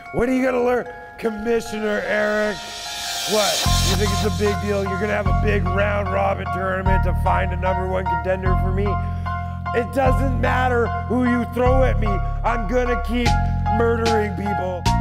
When are you gonna learn? Commissioner Eric. What? You think it's a big deal? You're gonna have a big round robin tournament to find a #1 contender for me? It doesn't matter who you throw at me. I'm gonna keep murdering people.